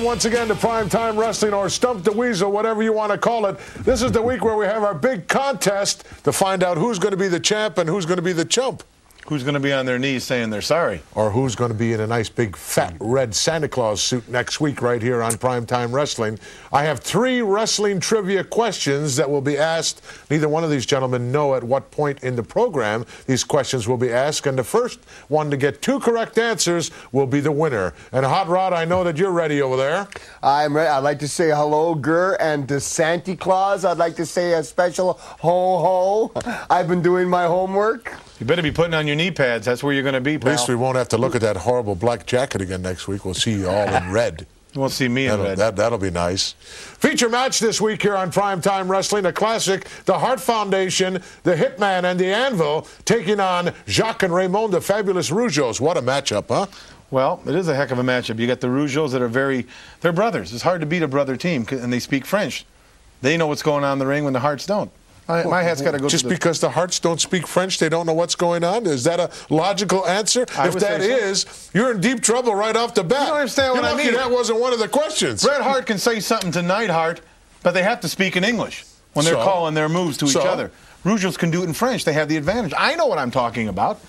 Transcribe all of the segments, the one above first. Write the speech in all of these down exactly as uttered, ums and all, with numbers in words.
once again to Primetime Wrestling, or Stump the Weasel, whatever you want to call it. This is the week where we have our big contest to find out who's going to be the champ and who's going to be the chump. Who's going to be on their knees saying they're sorry. Or who's going to be in a nice big fat red Santa Claus suit next week right here on Primetime Wrestling. I have three wrestling trivia questions that will be asked. Neither one of these gentlemen know at what point in the program these questions will be asked, and the first one to get two correct answers will be the winner. And Hot Rod, I know that you're ready over there. I'm ready. I'd like to say hello, Gur, and to Santa Claus. I'd like to say a special ho-ho. I've been doing my homework. You better be putting on your knee pads. That's where you're going to be, pal. At least we won't have to look at that horrible black jacket again next week. We'll see you all in red. You won't see me in that'll, red. That, that'll be nice. Feature match this week here on Primetime Wrestling, a classic, the Hart Foundation, the Hitman, and the Anvil taking on Jacques and Raymond, the Fabulous Rougeaus. What a matchup, huh? Well, it is a heck of a matchup. You got the Rougeaus that are very, they're brothers. It's hard to beat a brother team, and they speak French. They know what's going on in the ring when the Harts don't. My, my hat's got to go Just to the... because the Harts don't speak French, they don't know what's going on? Is that a logical answer? I if that so. is, you're in deep trouble right off the bat. You don't understand what you're I lucky mean. That wasn't one of the questions. Bret Hart can say something to Neidhart, but they have to speak in English when they're so? calling their moves to so? each other. Rougeaus can do it in French. They have the advantage. I know what I'm talking about.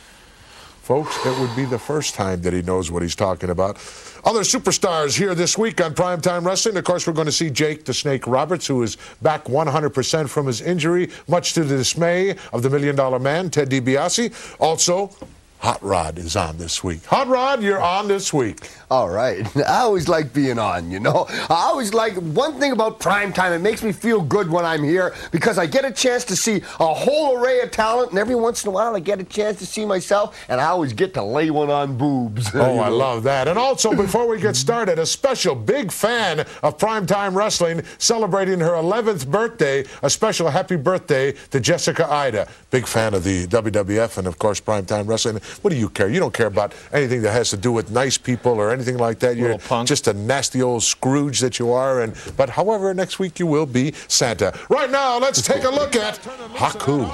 Folks, it would be the first time that he knows what he's talking about. Other superstars here this week on Primetime Wrestling. Of course, we're going to see Jake the Snake Roberts, who is back one hundred percent from his injury, much to the dismay of the Million Dollar Man, Ted DiBiase. Also, Hot Rod is on this week. Hot Rod, you're on this week. All right. I always like being on, you know. I always like, one thing about primetime, it makes me feel good when I'm here because I get a chance to see a whole array of talent, and every once in a while I get a chance to see myself, and I always get to lay one on boobs. Oh, I love that. And also, before we get started, a special big fan of Primetime Wrestling celebrating her eleventh birthday, a special happy birthday to Jessica Ida. Big fan of the W W F and, of course, Primetime Wrestling. What do you care? You don't care about anything that has to do with nice people or anything like that. You're punk. just a nasty old Scrooge that you are. And but however, next week you will be Santa. Right now, let's take a look at Haku.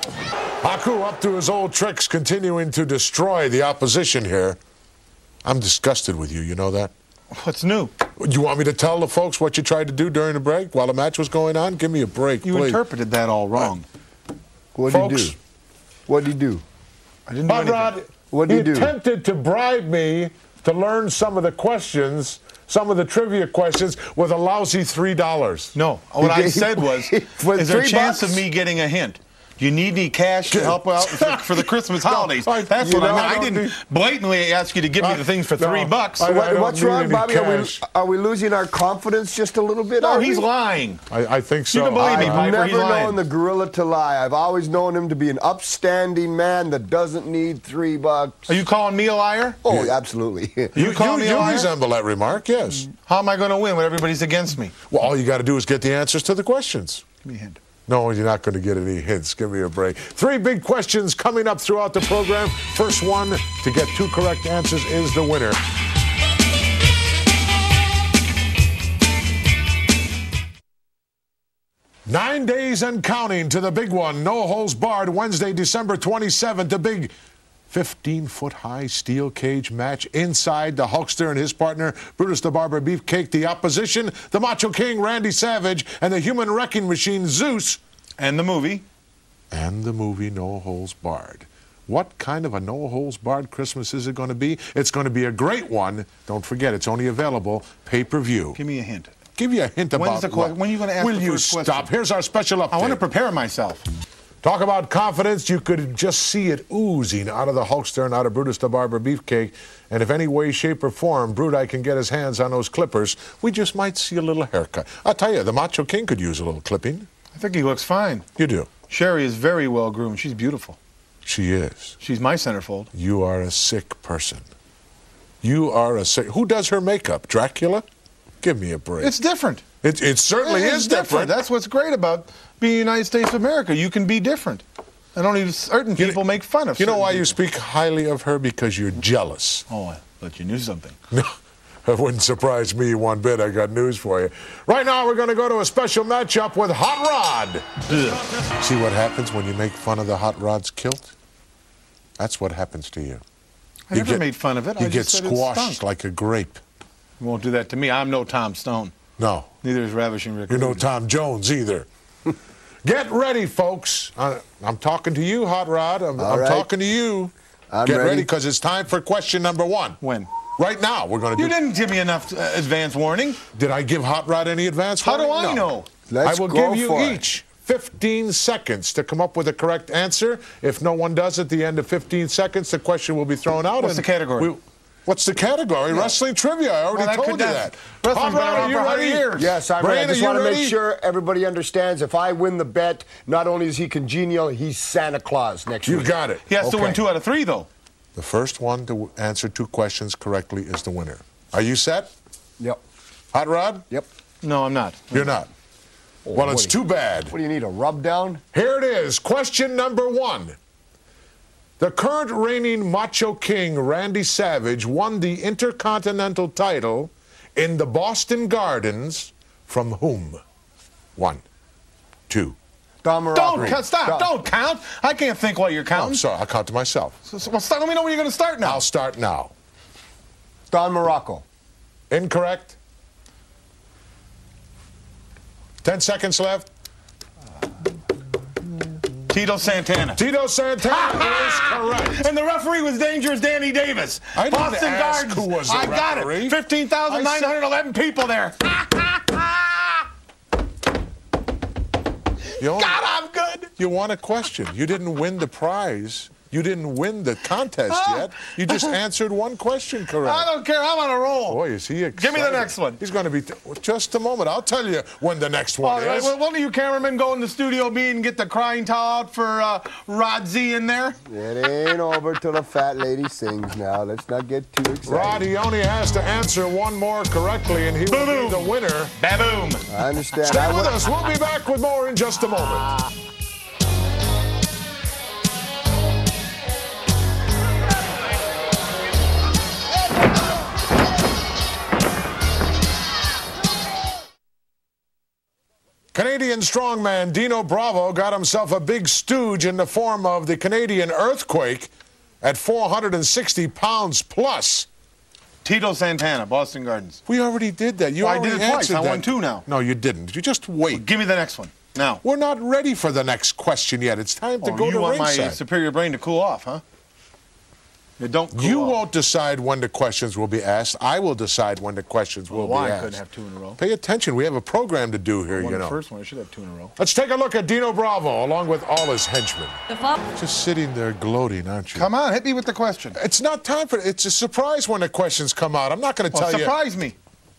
Haku up to his old tricks, continuing to destroy the opposition here. I'm disgusted with you. You know that? What's new? You want me to tell the folks what you tried to do during the break while the match was going on? Give me a break, You please. interpreted that all wrong. What did Folks, you do? What did you do? I didn't do Hot anything. Rod, What did he you do? attempted to bribe me to learn some of the questions, some of the trivia questions, with a lousy three dollars. No. What I gave- said was, For is there a three chance bucks? of me getting a hint? Do you need any cash to help out for, for the Christmas holidays? I- That's you what know, I meant. I I don't didn't need- blatantly ask you to give me I- the things for no, three bucks. I- What, don't what's need wrong, any Bobby? Are we, cash. are we losing our confidence just a little bit? no, are he's we? lying. I, I think so. You can believe me, I- I've Piper, never he's lying. known the gorilla to lie. I've always known him to be an upstanding man that doesn't need three bucks. Are you calling me a liar? Oh, absolutely. You, call you, me a you liar? resemble that remark, yes. How am I going to win when everybody's against me? Well, all you got to do is get the answers to the questions. Give me a hint. No, you're not going to get any hints. Give me a break. Three big questions coming up throughout the program. First one to get two correct answers is the winner. Nine days and counting to the big one. No holds barred. Wednesday, December twenty-seventh. The big fifteen-foot-high steel cage match inside the Hulkster and his partner, Brutus the Barber Beefcake. The opposition, the Macho King, Randy Savage, and the Human Wrecking Machine, Zeus. And the movie. And the movie No Holds Barred. What kind of a No Holds Barred Christmas is it going to be? It's going to be a great one. Don't forget, it's only available pay-per-view. Give me a hint. Give you a hint When's about the que- what- when are you gonna ask Will the you first stop? question? Here's our special update. I want to prepare myself. Talk about confidence. You could just see it oozing out of the Hulkster and out of Brutus the Barber Beefcake. And if any way, shape, or form Brudai can get his hands on those clippers, we just might see a little haircut. I'll tell you, the Macho King could use a little clipping. I think he looks fine. You do. Sherry is very well groomed. She's beautiful. She is. She's my centerfold. You are a sick person. You are a sick... Who does her makeup? Dracula? Give me a break. It's different. It, it certainly It's is different. That's what's great about being United States of America. You can be different. And only certain people You- make fun of You know certain why you people. speak highly of her? Because you're jealous. Oh, I thought you knew something. No, that wouldn't surprise me one bit. I got news for you. Right now, we're going to go to a special matchup with Hot Rod. Ugh. See what happens when you make fun of the Hot Rod's kilt? That's what happens to you. I You never get- made fun of it. You I get just said it squashed stunk. like a grape. You won't do that to me. I'm no Tom Stone. No. Neither is Ravishing Rick. You're no Tom Jones either. Get ready, folks. Uh, I'm talking to you, Hot Rod. I'm, I'm right. talking to you. I'm Get ready. ready, because it's time for question number one. When? Right now, we're going to do. You didn't give me enough uh, advance warning. Did I give Hot Rod any advance How warning? do I No. know? Let's I will go give you for it. each fifteen seconds to come up with a correct answer. If no one does at the end of fifteen seconds, the question will be thrown out. What's and the category? we- what's the category? Yeah. Wrestling trivia. I already Well, that told could- you that's- that. wrestling's Hot been Rod, around are you for a hundred ready? years. Yes, I'm Brain, ready. I just are you want to ready? make sure everybody understands if I win the bet, not only is he congenial, he's Santa Claus next You week. got it. He has to Okay. win two out of three, though. The first one to answer two questions correctly is the winner. Are you set? Yep. Hot Rod? Yep. No, I'm not. You're not. Oh, Well, what it's do you- too bad. What do you need, a rub down? Here it is. Question number one. The current reigning Macho King, Randy Savage, won the Intercontinental title in the Boston Gardens from whom? One, two. Don Morocco. Don't count. Stop. Don- Don't count. I can't think while you're Oh, counting. sorry, I'll count to myself. So, so, well, start, let me know when you're going to start now. I'll start now. Don Morocco. Incorrect. Ten seconds left. Tito Santana. Tito Santana is correct. And the referee was Dangerous Danny Davis. I didn't Boston ask Gardens. who was the I got referee. it. fifteen thousand nine hundred eleven people there. You only- God, I'm good. You won a question. You didn't win the prize. You didn't win the contest yet. You just answered one question correct. I don't care. I'm on a roll. Boy, is he excited. Give me the next one. He's going to be... T just a moment. I'll tell you when the next All one right, is. well, one of you cameramen go in the studio B and get the crying towel out for uh, Roddy in there. It ain't over till the fat lady sings now. Let's not get too excited. Roddy only has to answer one more correctly, and he will Boom. be the winner. Baboom. I understand. Stay I with wa- us. We'll be back with more in just a moment. Canadian strongman Dino Bravo got himself a big stooge in the form of the Canadian earthquake at four hundred sixty pounds plus. Tito Santana, Boston Gardens. We already did that. You Well, I already did it twice. answered I that. won two now. No, you didn't. You just wait. Give me the next one now. We're not ready for the next question yet. It's time to Oh, go you to want my ringside. superior brain to cool off, huh? It don't cool You off. won't decide when the questions will be asked. I will decide when the questions will Why be I asked. couldn't have two in a row? Pay attention. We have a program to do here, I won you the know. first one. I should have two in a row. Let's take a look at Dino Bravo along with all his henchmen. The fo- Just sitting there gloating, aren't you? Come on, hit me with the question. It's not time for it. It's a surprise when the questions come out. I'm not going to Well, tell you. surprise me.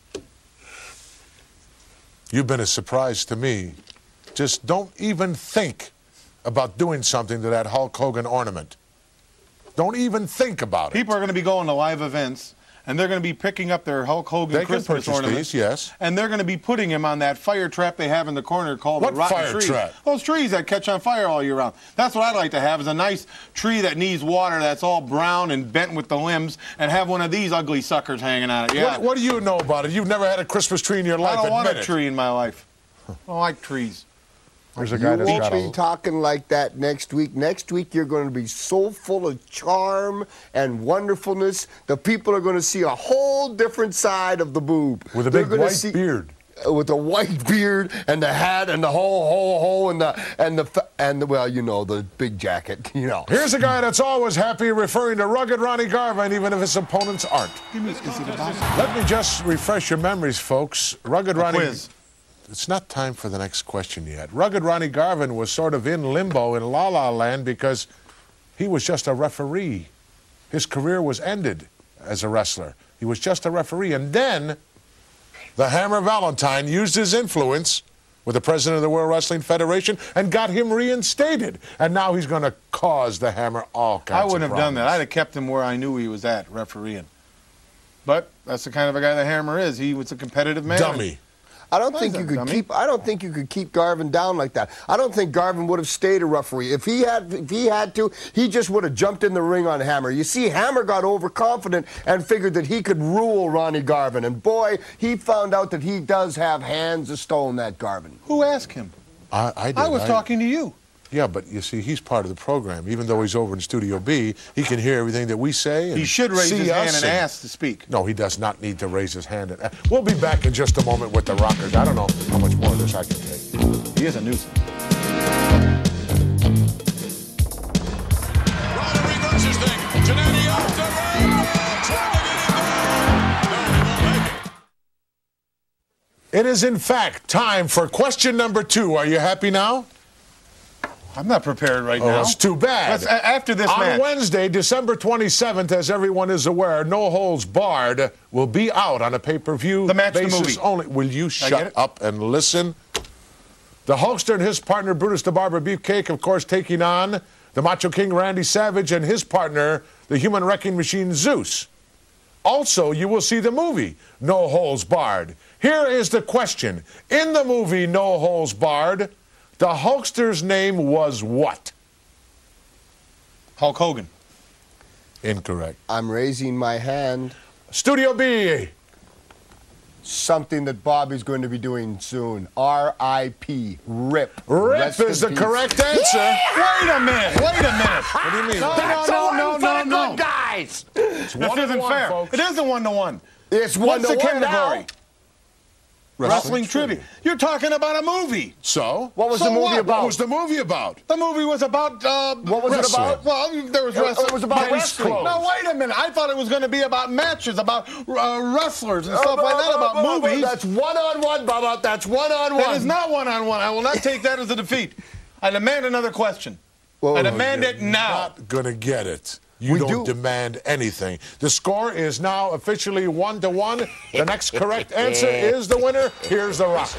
You've been a surprise to me. Just don't even think about doing something to that Hulk Hogan ornament. Don't even think about it. People are going to be going to live events, and they're going to be picking up their Hulk Hogan They can Christmas purchase ornaments. these, yes. And they're going to be putting him on that fire trap they have in the corner called What the rotten fire trees. trap? Those trees that catch on fire all year round. That's what I'd like to have, is a nice tree that needs water, that's all brown and bent with the limbs, and have one of these ugly suckers hanging on it. Yeah. What, what do you know about it? You've never had a Christmas tree in your life. I don't want Admit a it. tree in my life. I don't like trees. There's a You guy that's won't got be a... talking like that next week. Next week, you're going to be so full of charm and wonderfulness. The people are going to see a whole different side of the boob. With a They're big gonna white see- beard. uh, With a white beard and the hat and the whole, whole, whole, and the, and the, fa- and the, well, you know, the big jacket, you know. Here's a guy that's always happy, referring to Rugged Ronnie Garvin, even if his opponents aren't. Let me just refresh your memories, folks. Rugged Ronnie... Quiz. It's not time for the next question yet. Rugged Ronnie Garvin was sort of in limbo in La La Land because he was just a referee. His career was ended as a wrestler. He was just a referee. And then the Hammer Valentine used his influence with the president of the World Wrestling Federation and got him reinstated. And now he's going to cause the Hammer all kinds I of wouldn't have done that. problems. I'd have kept him where I knew he was at, refereeing. But that's the kind of a guy the Hammer is. He was a competitive man. Dummy. I don't Why think is you that, could dummy? keep. I don't think you could keep Garvin down like that. I don't think Garvin would have stayed a referee if he had. If he had to, he just would have jumped in the ring on Hammer. You see, Hammer got overconfident and figured that he could rule Ronnie Garvin. And boy, he found out that he does have hands of stone. That Garvin. Who asked him? I, I, did. I was talking to you. Yeah, but you see, he's part of the program. Even though he's over in Studio B, he can hear everything that we say. And he should raise see his hand us and ask to speak. No, he does not need to raise his hand. And, we'll be back in just a moment with the Rockers. I don't know how much more of this I can take. He is a nuisance. Rowdy reverses thing. Giannetti off the rail. Trying to get in there. No, he won't make it. It is, in fact, time for question number two. Are you happy now? I'm not prepared right oh, now. That's too bad. Let's, uh, after this On match. Wednesday, December twenty-seventh, as everyone is aware, No Holds Barred will be out on a pay-per-view the match, basis the movie. only. Will you shut up and listen? The Hulkster and his partner, Brutus the Barber Beefcake, of course, taking on the Macho King Randy Savage and his partner, the Human Wrecking Machine Zeus. Also, you will see the movie, No Holds Barred. Here is the question. In the movie, No Holds Barred, the Hulkster's name was what? Hulk Hogan. Incorrect. I'm raising my hand. Studio B. Something that Bobby's going to be doing soon. R I P Rip. Rip Rest is the in peace. correct answer. Wait a minute. Wait a minute. What do you mean? No, That's no, a no, one no, for the no, good no. guys. It's This one isn't one, fair. folks. It isn't one to one. It's one What's to the one category? now. Wrestling, trivia. You're talking about a movie. So? What was So the movie what? about? What was the movie about? The movie was about. Uh, What was Wrestling. it about? Well, there was It- wrestling. it was about Case wrestling. closed. No, wait a minute. I thought it was going to be about matches, about uh, wrestlers and stuff like that, about movies. That's one-on-one, Bubba. That's one-on-one. That is not one-on-one. I will not take that as a defeat. I demand another question. Whoa, I demand You're it now. not going to get it. You We don't do. demand anything. The score is now officially one to one. The next correct answer is the winner. Here's the Rockers.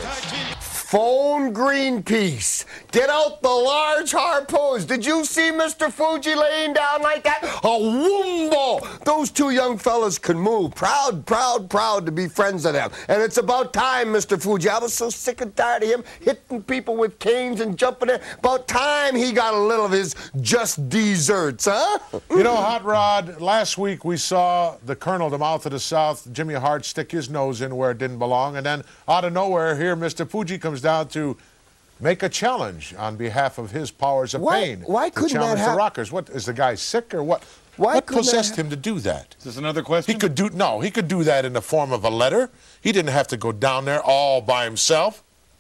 Phone Greenpeace. Get out the large harpoons. Did you see Mister Fuji laying down like that? A wumbo. Those two young fellas can move. Proud, proud, proud to be friends of them. And it's about time, Mister Fuji. I was so sick and tired of him hitting people with canes and jumping in. About time he got a little of his just desserts, huh? You know, Hot Rod, last week we saw the Colonel, the mouth of the South, Jimmy Hart, stick his nose in where it didn't belong. And then, out of nowhere, here Mister Fuji comes down to make a challenge on behalf of his powers of Why- pain. why to couldn't that challenge hap- the Rockers. What, is the guy sick or what? Why what couldn't that possessed hap- him to do that? Is this another question? He could do, no, he could do that in the form of a letter. He didn't have to go down there all by himself.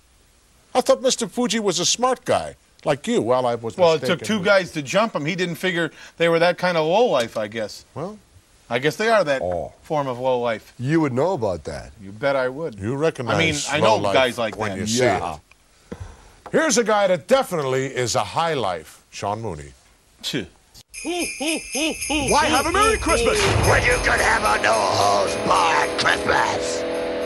I thought Mister Fuji was a smart guy, like you. Well, I was Well, it mistaken. took two guys to jump him. He didn't figure they were that kind of low life, I guess. Well, I guess they are that Oh. form of low life. You would know about that. You bet I would. you recognize I mean, I know low life guys like when that. you see Yeah. it. Here's a guy that definitely is a high life, Sean Mooney. Phew. Why have a Merry Christmas when you could have a no-holds-barred Christmas?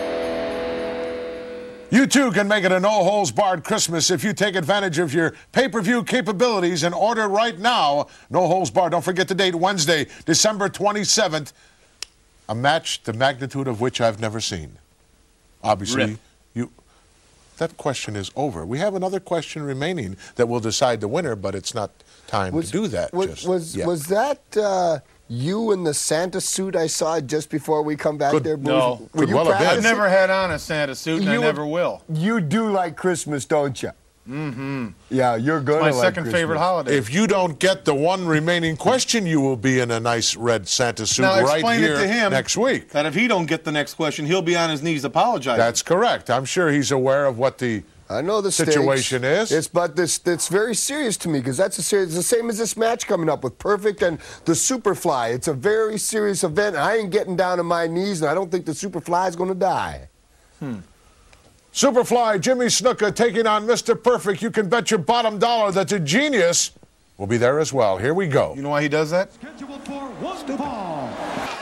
You too can make it a no-holds-barred Christmas if you take advantage of your pay-per-view capabilities and order right now. No holds barred. Don't forget the date, Wednesday, December twenty-seventh. A match the magnitude of which I've never seen. Obviously, Rip. you. That question is over. We have another question remaining that will decide the winner, but it's not time to do that. Was just was, yet. was that uh, you in the Santa suit I saw just before we come back Could- there? Bruce? No. Were Could you well have been. I've practicing? never had on a Santa suit, and I You- never will. You do like Christmas, don't you? Mm-hmm. Yeah, you're good. My second favorite holiday. If you don't get the one remaining question, you will be in a nice red Santa suit Now right explain here it to him next week. that if he don't get the next question, he'll be on his knees apologizing. That's correct. I'm sure he's aware of what the I know the situation stakes. is. It's but this it's very serious to me because that's a serious. It's the same as this match coming up with Perfect and the Superfly. It's a very serious event. I ain't getting down on my knees, and I don't think the Superfly is going to die. Superfly Jimmy Snuka taking on Mister Perfect. You can bet your bottom dollar that the genius will be there as well. Here we go. You know why he does that? Scheduled for one fall.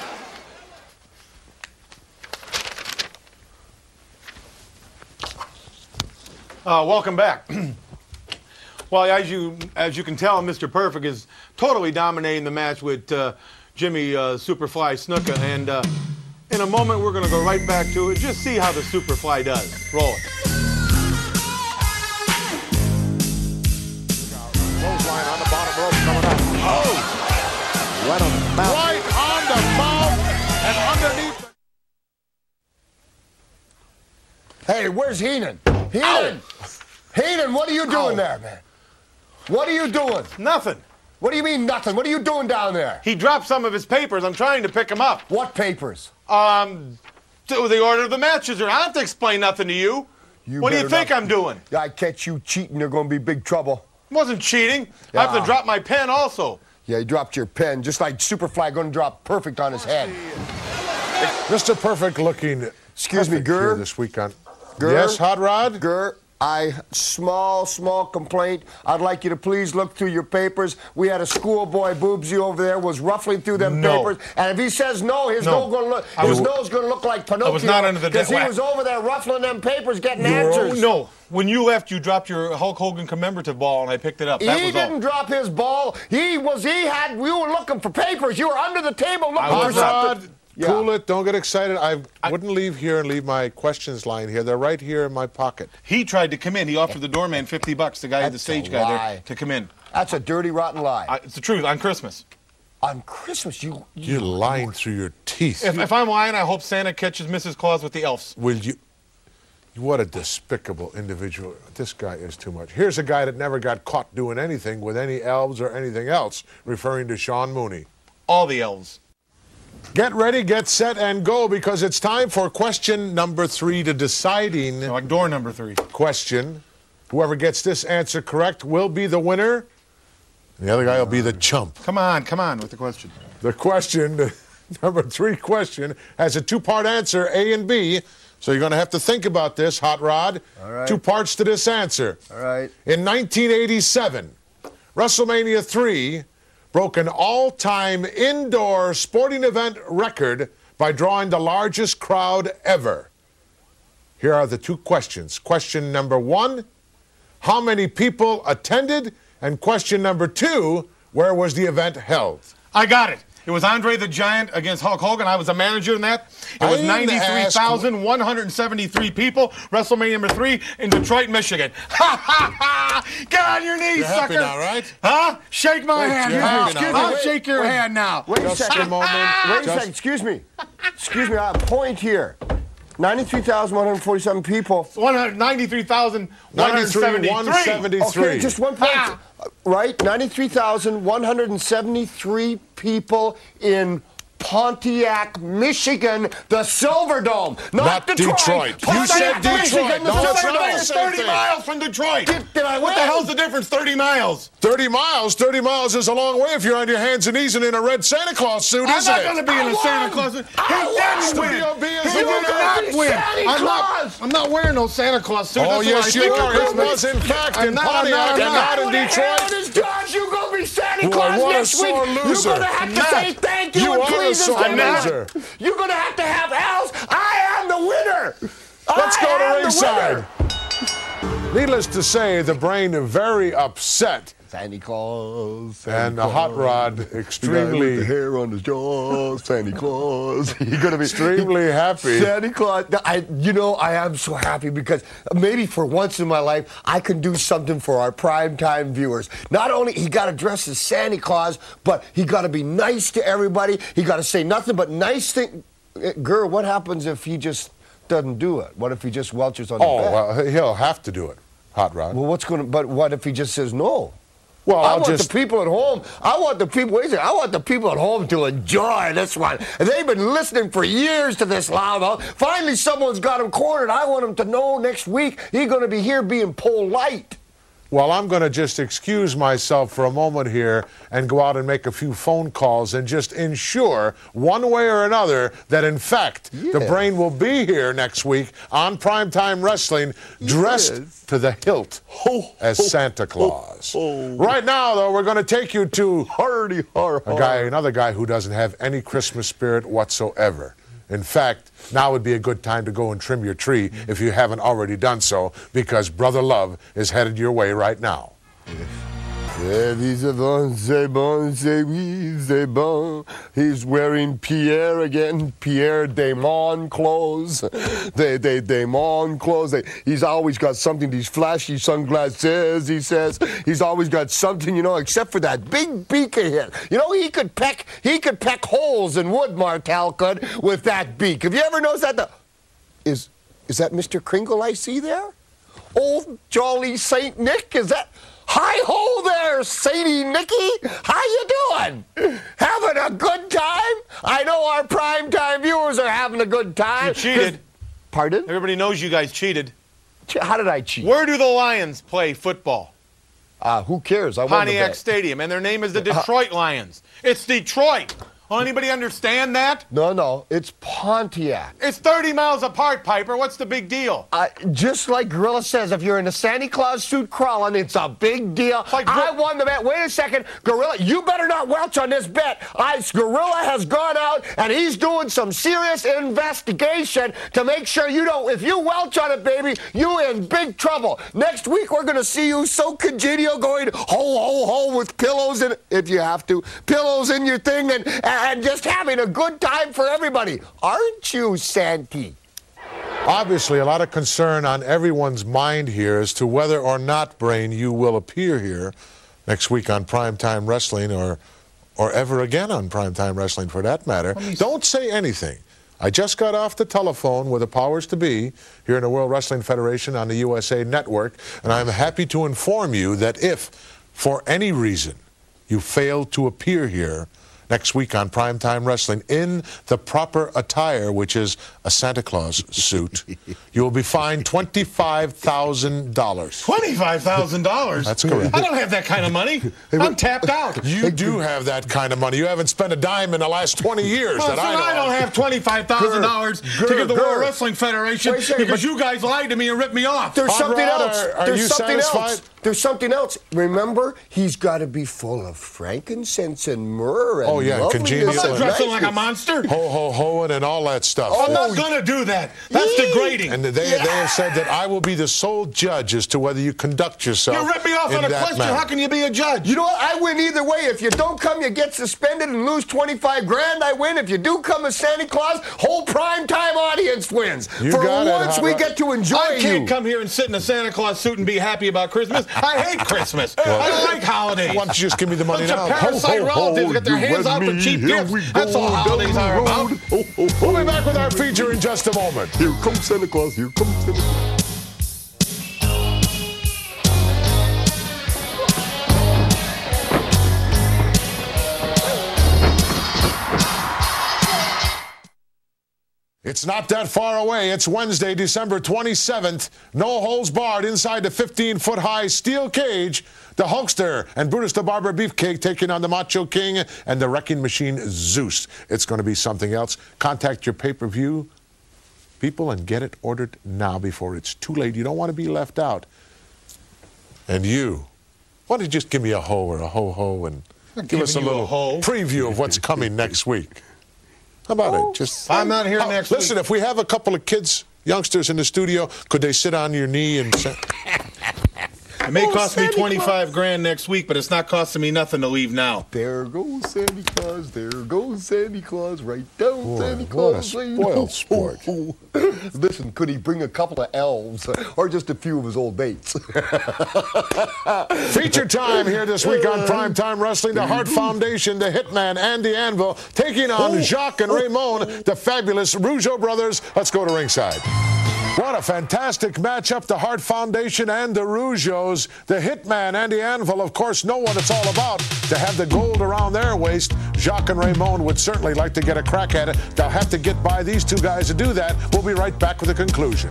Uh, welcome back. Well, as you as you can tell, Mister Perfect is totally dominating the match with uh, Jimmy uh, Superfly Snuka, and uh, in a moment we're going to go right back to it. Just see how the Superfly does. Roll it. Clothesline on the bottom rope coming up. Oh! Right on the mouth. Right on the mouth and underneath. Hey, where's Heenan? Heenan! Heenan, what are you doing Ow. there, man? What are you doing? Nothing. What do you mean nothing? What are you doing down there? He dropped some of his papers. I'm trying to pick them up. What papers? Um, to the order of the matches. I don't have to explain nothing to you. You what do you think not, I'm doing? I catch you cheating, you're going to be big trouble. Wasn't cheating. Yeah. I have to drop my pen also. Yeah, you dropped your pen, just like Superfly going to drop Perfect on his head. Mister Perfect looking Excuse me, Gur. this week on. Gur? Yes, Hot Rod? Gur, I, small, small complaint. I'd like you to please look through your papers. We had a schoolboy boobsy over there, was ruffling through them No. papers. And if he says no, his, No. nose, gonna look, I his was- nose gonna look like Pinocchio. I was not under the Because he deck. was over there ruffling them papers, getting Oh, answers. no. When you left, you dropped your Hulk Hogan commemorative ball, and I picked it up. That He was didn't all. drop his ball. He was, he had, we were looking for papers. You were under the table looking I for was Hot something. Rod, Yeah. cool it. Don't get excited. I, wouldn't leave here and leave my questions lying here. They're right here in my pocket. He tried to come in. He offered the doorman fifty bucks, the guy, the That's stage a guy lie. there, to come in. That's a dirty, rotten lie. I, it's the truth. On Christmas. On Christmas, you... You're lying through your teeth. If, if I'm lying, I hope Santa catches Missus Claus with the elves. Will you? What a despicable individual. This guy is too much. Here's a guy that never got caught doing anything with any elves or anything else, referring to Sean Mooney. All the elves. Get ready, get set, and go, because it's time for question number three, the deciding Like door number three. question. Whoever gets this answer correct will be the winner, and the other guy will be the chump. Come on, come on with the question. The question, the number three question, has a two-part answer, A and B, so you're going to have to think about this, Hot Rod. All right. Two parts to this answer. All right. In nineteen eighty-seven, WrestleMania three broke an all-time indoor sporting event record by drawing the largest crowd ever. Here are the two questions. Question number one, how many people attended? And question number two, where was the event held? I got it. It was Andre the Giant against Hulk Hogan. I was a manager in that. It was I didn't ninety-three thousand one hundred seventy-three people. WrestleMania number three in Detroit, Michigan. Ha ha ha! Get on your knees, You're happy sucker! now, right? Huh? Shake my Wait, hand you're now. happy now, I'll right? shake your hand now. Wait a Just second. a moment. Wait a Just- second. Excuse me. Excuse me. I have a point here. ninety-three thousand one hundred forty-seven people. one hundred ninety-three thousand one hundred seventy-three. one seventy-three. Okay, just one point. Ah. Right? ninety-three thousand one hundred seventy-three people in Pontiac, Michigan, the Silver Dome. Not, Not Detroit. Detroit. You Pontiac, said Detroit. Michigan, the No, it's Silver not Dome. the It's same thirty thing. miles from Detroit. Did, did I What the win? hell's the difference? thirty miles. thirty miles? thirty miles is a long way if you're on your hands and knees and in a red Santa Claus suit, I'm isn't not it? going to be in I a Santa won. Claus. He I won. didn't win. Studio B is He the did winner. not Be win. Santa I'm not, Claus. I'm not wearing no Santa Claus suit. Oh, That's yes, what you I think are. of It Christmas. was, in fact, I'm in not, I'm Pontiac not, I'm and not. not in Detroit. His Dodge, you're going to be Santa Boy, Claus what a next week. sore You're loser. going to have I'm to not. say thank you, You and are a please. sore and not. loser. You're going to have to have L's. I am the winner. Let's I go am to the ringside. winner. Needless to say, the brain very upset, Santa Claus. Santa and the hot rod With the extremely, hair on his jaw, Santa Claus. You're gonna be extremely happy. Santa Claus. I, you know, I am so happy because maybe for once in my life I can do something for our primetime viewers. Not only he got to dress as Santa Claus, but he got to be nice to everybody. He got to say nothing but nice things. Girl, what happens if he just doesn't do it? What if he just welches on the Oh, bed? well, he'll have to do it, Hot Rod. Well, what's going to? But what if he just says no? Well, I I'll want just... the people at home. I want the people. Wait a second. I want the people at home to enjoy this one. And they've been listening for years to this loud. Finally, someone's got him cornered. I want him to know next week he's going to be here being polite. Well, I'm going to just excuse myself for a moment here and go out and make a few phone calls and just ensure, one way or another, that in fact the Yeah. brain will be here next week on Primetime Wrestling, dressed Yes. to the hilt as Santa Claus. Right now, though, we're going to take you to Hardy, har, a guy, another guy who doesn't have any Christmas spirit whatsoever. In fact, now would be a good time to go and trim your tree if you haven't already done so, because Brother Love is headed your way right now. Yeah, these are bon, c'est bon, c'est oui, c'est bon. He's wearing Pierre again, Pierre Damon clothes. They, they, Damon clothes. They, he's always got something, these flashy sunglasses, he says. He's always got something, you know, except for that big beak of his. You know, he could peck, he could peck holes in wood, Martel could, with that beak. Have you ever noticed that? The, is, is that Mister Kringle I see there? Old Jolly Saint Nick, is that? Hi-ho there, Sadie Nicky. How you doing? Having a good time? I know our primetime viewers are having a good time. You cheated. Pardon? Everybody knows you guys cheated. How did I cheat? Where do the Lions play football? Uh, who cares? I won the Pontiac bet. Stadium, and their name is the Detroit Lions. It's Detroit. Will anybody understand that? No, no, it's Pontiac. It's thirty miles apart, Piper. What's the big deal? Uh, just like Gorilla says, if you're in a Santa Claus suit crawling, it's a big deal. Like I won the bet. Wait a second, Gorilla, you better not welch on this bet. I, Gorilla has gone out, and he's doing some serious investigation to make sure you don't, if you welch on it, baby, you in big trouble. Next week, we're going to see you so congenial going ho, ho, ho with pillows, in, if you have to, pillows in your thing, and, and just having a good time for everybody. Aren't you, Santy? Obviously, a lot of concern on everyone's mind here as to whether or not, Brain, you will appear here next week on Primetime Wrestling, or or ever again on Primetime Wrestling for that matter. Don't say anything. I just got off the telephone with the powers to be here in the World Wrestling Federation on the U S A Network, and I'm happy to inform you that if, for any reason, you fail to appear here next week on Primetime Wrestling in the proper attire, which is a Santa Claus suit, you will be fined twenty-five thousand dollars. twenty-five thousand dollars? That's correct. I don't have that kind of money. I'm tapped out. You do have that kind of money. You haven't spent a dime in the last twenty years Well, that so I know I don't of. have twenty-five thousand dollars to Grr, give the grr. World Wrestling Federation Wait a second, because but- you guys lied to me and ripped me off. There's Hot something Rod, else. are- are There's you something satisfied? else. There's something else. Remember, he's got to be full of frankincense and myrrh and Oh, yeah, loveliness congenial. I'm not and dressing like a niceness. monster. Ho, ho, hoing and all that stuff. I'm Oh, not going to do that. That's Yee. degrading. And they, they have said that I will be the sole judge as to whether you conduct yourself You ripped me off in on a that question. manner. How can you be a judge? You know what? I win either way. If you don't come, you get suspended and lose twenty-five grand. I win. If you do come as Santa Claus, whole primetime audience wins. You For got it, once, Hot we Rod. get to enjoy I can't you. come here and sit in a Santa Claus suit and be happy about Christmas. I hate Christmas. I don't like holidays. Why don't you just give me the money Bunch now? of parasite relatives get their you hands and out for me, cheap here gifts. we That's go all holidays down are the about. road. Oh, oh, oh. We'll be back with our feature in just a moment. Here comes Santa Claus. Here comes Santa Claus. It's not that far away. It's Wednesday, December twenty-seventh. No holds barred inside the fifteen-foot-high steel cage. The Hulkster and Brutus the Barber Beefcake taking on the Macho King and the Wrecking Machine Zeus. It's going to be something else. Contact your pay-per-view people and get it ordered now before it's too late. You don't want to be left out. And you, why don't you just give me a ho or a ho-ho and give us a giving you little a ho. preview of what's coming next week? How about it? Just I'm not here Oh, next Listen, week. if we have a couple of kids, youngsters in the studio, could they sit on your knee and say, It may Oh, cost me Santa twenty-five Claus. grand next week, but it's not costing me nothing to leave now. There goes Santa Claus, there goes Santa Claus, right down Boy, Santa what a Claus Lane. spoiled sport. Listen, could he bring a couple of elves or just a few of his old mates? feature time here this week on Primetime Wrestling, the Hart Foundation, the Hitman, and the Anvil, taking on Jacques and Raymond, the fabulous Rougeau brothers. Let's go to ringside. What a fantastic matchup, the Hart Foundation and the Rougeaus. The Hitman and the Anvil, of course, know what it's all about. To have the gold around their waist, Jacques and Raymond would certainly like to get a crack at it. They'll have to get by these two guys to do that. We'll be right back with the conclusion.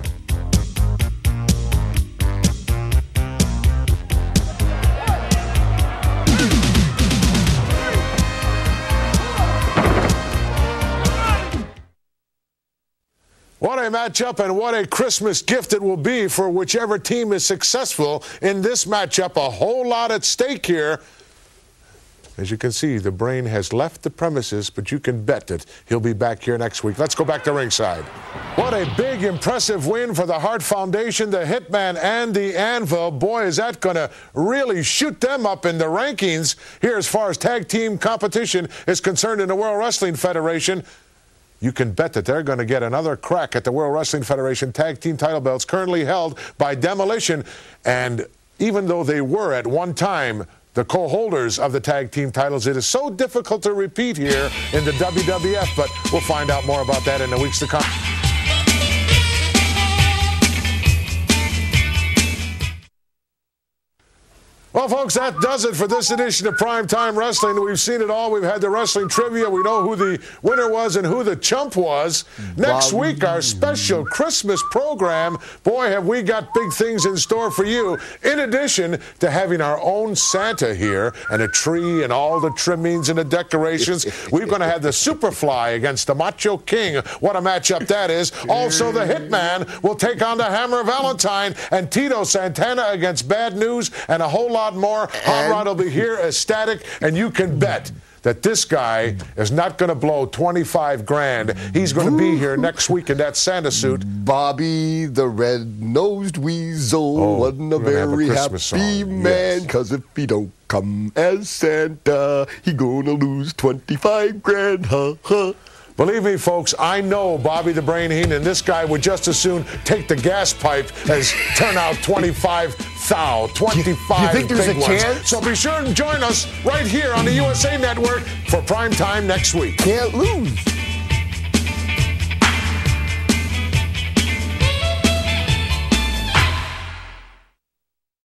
What a matchup and what a Christmas gift it will be for whichever team is successful in this matchup. A whole lot at stake here. As you can see, the Brain has left the premises, but you can bet that he'll be back here next week. Let's go back to ringside. What a big, impressive win for the Hart Foundation, the Hitman, and the Anvil. Boy, is that going to really shoot them up in the rankings here as far as tag team competition is concerned in the World Wrestling Federation. You can bet that they're going to get another crack at the World Wrestling Federation tag team title belts currently held by Demolition. And even though they were at one time the co-holders of the tag team titles, it is so difficult to repeat here in the W W F, but we'll find out more about that in the weeks to come. Well, Well, folks, that does it for this edition of Primetime Wrestling. We've seen it all. We've had the wrestling trivia. We know who the winner was and who the chump was. Next Bobby. week, our special Christmas program. Boy, have we got big things in store for you. In addition to having our own Santa here and a tree and all the trimmings and the decorations, we're going to have the Superfly against the Macho King. What a matchup that is. Also, the Hitman will take on the Hammer Valentine, and Tito Santana against Bad News, and a whole lot more. Hot Rod will be here ecstatic, and you can bet that this guy is not going to blow twenty-five grand. He's going to be here next week in that Santa suit. Bobby the red-nosed weasel Oh, wasn't a we're gonna have a very Christmas happy song. man, Yes. cause if he don't come as Santa, he gonna lose twenty-five grand, huh, huh. Believe me, folks, I know Bobby the Brain Heenan. This guy would just as soon take the gas pipe as turn out twenty-five thou, twenty-five You think there's big a ones. chance? So be sure and join us right here on the U S A Network for Prime Time next week. Can't lose.